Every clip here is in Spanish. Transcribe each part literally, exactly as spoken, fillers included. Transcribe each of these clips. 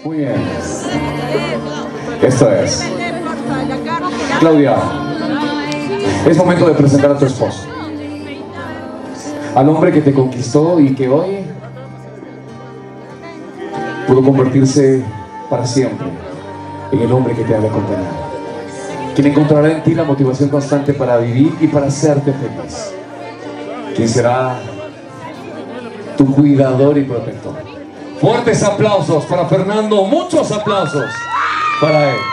Muy bien. Esto es. Claudia, es momento de presentar a tu esposo. Al hombre que te conquistó y que hoy pudo convertirse para siempre en el hombre que te ha de acompañar. Quien encontrará en ti la motivación constante para vivir y para hacerte feliz. Quien será tu cuidador y protector. Fuertes aplausos para Fernando, muchos aplausos para él.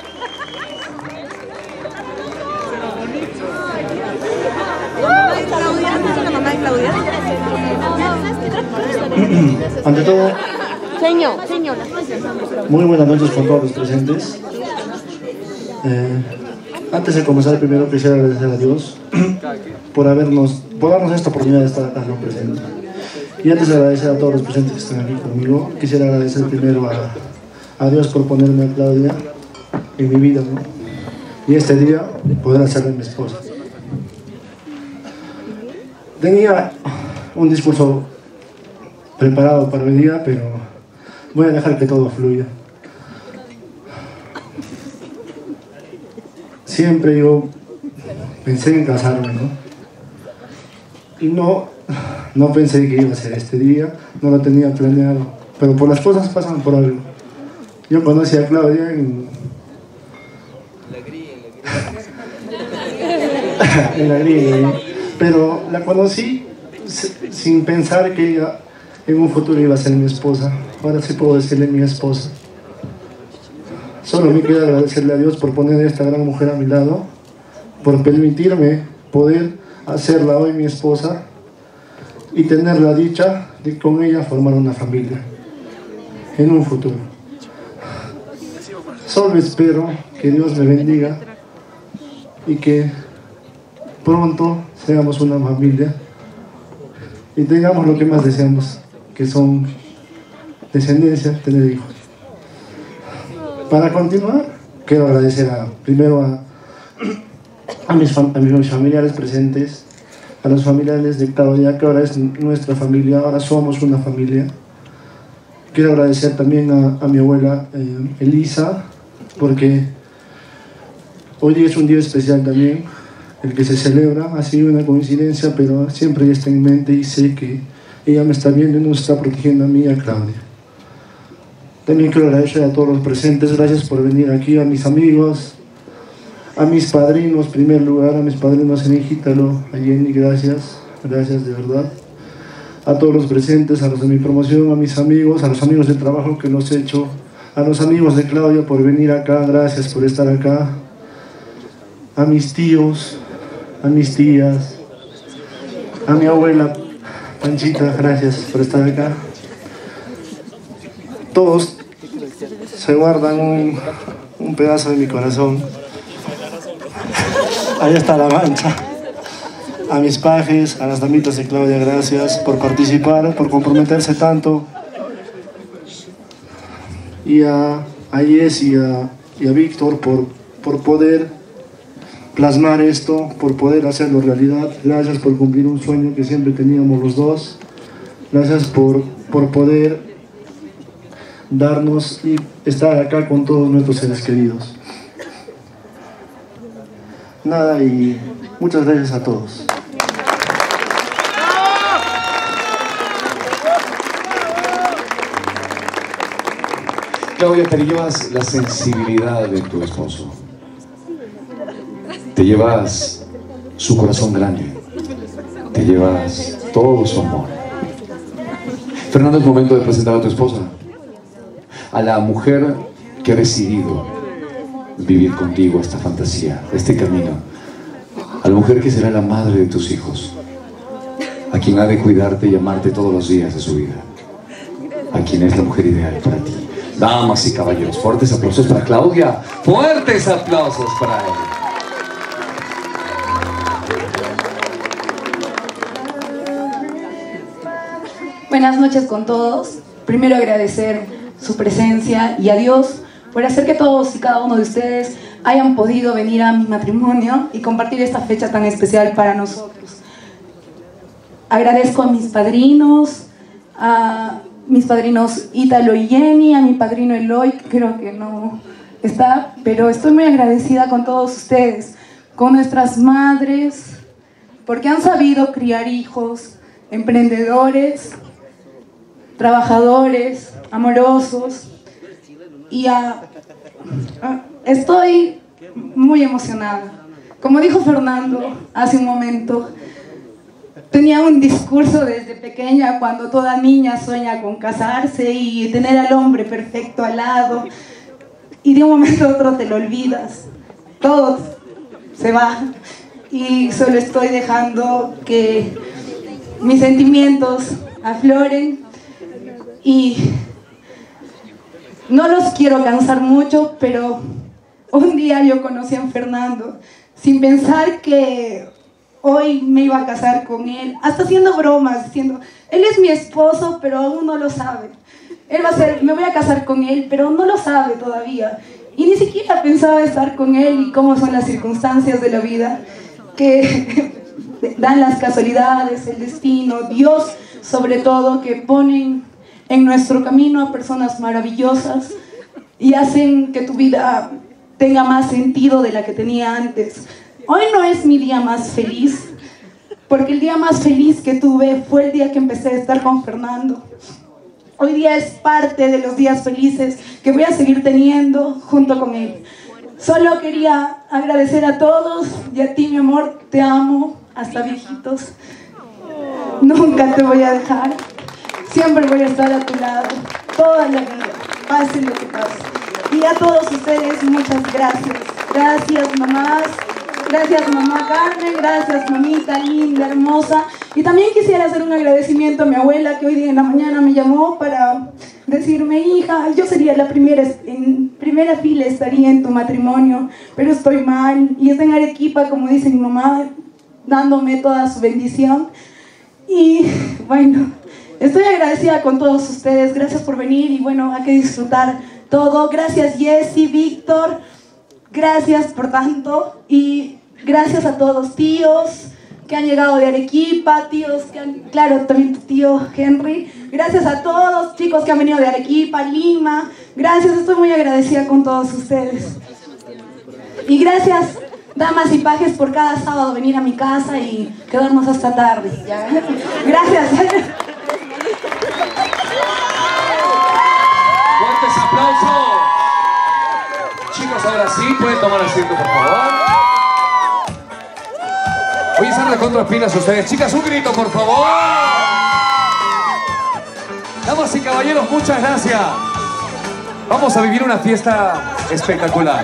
Ante todo, señor, señor. muy buenas noches con todos los presentes. Eh, antes de comenzar, primero quisiera agradecer a Dios por habernos, por darnos esta oportunidad de estar acá no presente. Y antes de agradecer a todos los presentes que están aquí conmigo, quisiera agradecer primero a, a Dios por ponerme a Claudia en mi vida, ¿no? Y este día poder hacerle mi esposa. Tenía un discurso preparado para hoy día, pero voy a dejar que todo fluya. Siempre yo pensé en casarme, ¿no? Y no, no pensé que iba a ser este día, no lo tenía planeado, pero por las cosas pasan por algo. Yo conocí a Claudia en... en la grilla, pero la conocí sin pensar que ella en un futuro iba a ser mi esposa. Ahora sí puedo decirle mi esposa. Solo me queda agradecerle a Dios por poner a esta gran mujer a mi lado, por permitirme poder hacerla hoy mi esposa y tener la dicha de con ella formar una familia en un futuro. Solo espero que Dios me bendiga y que pronto seamos una familia y tengamos lo que más deseamos, que son descendencia, tener hijos. Para continuar, quiero agradecer a, primero a, a, mis fam a mis familiares presentes, a los familiares de Claudia, que ahora es nuestra familia, ahora somos una familia. Quiero agradecer también a, a mi abuela eh, Elisa, porque hoy es un día especial también, el que se celebra. Ha sido una coincidencia, pero siempre ella está en mente y sé que ella me está viendo y nos está protegiendo a mí y a Claudia. También quiero agradecer a todos los presentes, gracias por venir aquí, a mis amigos, a mis padrinos, en primer lugar, a mis padrinos en Ijítalo, a Jenny, gracias, gracias de verdad. A todos los presentes, a los de mi promoción, a mis amigos, a los amigos de trabajo que los he hecho, a los amigos de Claudia por venir acá, gracias por estar acá. A mis tíos, a mis tías, a mi abuela Panchita, gracias por estar acá. Todos se guardan un, un pedazo de mi corazón. Ahí está la mancha. A mis pajes, a las damitas de Claudia, gracias por participar, por comprometerse tanto. Y a, a Yes y a, y a Víctor por, por poder plasmar esto, por poder hacerlo realidad. Gracias por cumplir un sueño que siempre teníamos los dos. Gracias por, por poder darnos y estar acá con todos nuestros seres queridos. Nada, y muchas gracias a todos. Claudia, te llevas la sensibilidad de tu esposo. Te llevas su corazón grande. Te llevas todo su amor. Fernando, es momento de presentar a tu esposa. A la mujer que ha decidido vivir contigo esta fantasía, este camino. A la mujer que será la madre de tus hijos. A quien ha de cuidarte y amarte todos los días de su vida. A quien es la mujer ideal para ti. Damas y caballeros, fuertes aplausos para Claudia. Fuertes aplausos para él. Buenas noches con todos. Primero agradecer su presencia y a Dios por hacer que todos y cada uno de ustedes hayan podido venir a mi matrimonio y compartir esta fecha tan especial para nosotros. Agradezco a mis padrinos, a mis padrinos Ítalo y Jenny, a mi padrino Eloy, que creo que no está, pero estoy muy agradecida con todos ustedes, con nuestras madres, porque han sabido criar hijos, emprendedores, trabajadores, amorosos, y a, a, estoy muy emocionada. Como dijo Fernando hace un momento, tenía un discurso desde pequeña cuando toda niña sueña con casarse y tener al hombre perfecto al lado, y de un momento a otro te lo olvidas, todo se va y solo estoy dejando que mis sentimientos afloren y no los quiero cansar mucho, pero un día yo conocí a Fernando sin pensar que hoy me iba a casar con él, hasta haciendo bromas, diciendo, él es mi esposo, pero aún no lo sabe. Él va a ser, me voy a casar con él, pero no lo sabe todavía. Y ni siquiera pensaba estar con él y cómo son las circunstancias de la vida, que dan las casualidades, el destino, Dios sobre todo, que ponen en nuestro camino a personas maravillosas y hacen que tu vida tenga más sentido de la que tenía antes. Hoy no es mi día más feliz, porque el día más feliz que tuve fue el día que empecé a estar con Fernando. Hoy día es parte de los días felices que voy a seguir teniendo junto con él. Solo quería agradecer a todos y a ti, mi amor, te amo hasta viejitos. Nunca te voy a dejar. Siempre voy a estar a tu lado, toda la vida, pase lo que pase. Y a todos ustedes, muchas gracias. Gracias, mamás. Gracias, mamá Carmen. Gracias, mamita linda, hermosa. Y también quisiera hacer un agradecimiento a mi abuela, que hoy día en la mañana me llamó para decirme, hija, yo sería la primera, en primera fila estaría en tu matrimonio, pero estoy mal. Y está en Arequipa, como dice mi mamá, dándome toda su bendición. Y bueno, estoy agradecida con todos ustedes. Gracias por venir y bueno, hay que disfrutar todo. Gracias, Jessy, Víctor. Gracias por tanto. Y gracias a todos tíos que han llegado de Arequipa, tíos que han, claro, también tu tío Henry. Gracias a todos chicos que han venido de Arequipa, Lima. Gracias, estoy muy agradecida con todos ustedes. Y gracias, damas y pajes, por cada sábado venir a mi casa y quedarnos hasta tarde. ¿Ya? Gracias. Fuertes aplausos. Chicos, ahora sí, pueden tomar asiento, por favor. Voy a estar de contrapilas ustedes. Chicas, un grito, por favor. Damas y caballeros, muchas gracias. Vamos a vivir una fiesta espectacular.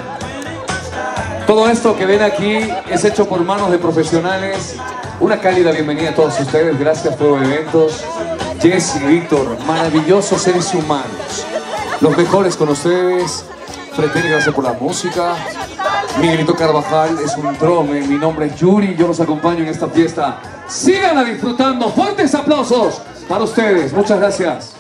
Todo esto que ven aquí es hecho por manos de profesionales. Una cálida bienvenida a todos ustedes. Gracias por los eventos. Jessy, Víctor, maravillosos seres humanos. Los mejores con ustedes. Fretel, gracias por la música. Miguelito Carvajal es un trome. Mi nombre es Yuri. Yo los acompaño en esta fiesta. Síganla disfrutando. Fuertes aplausos para ustedes. Muchas gracias.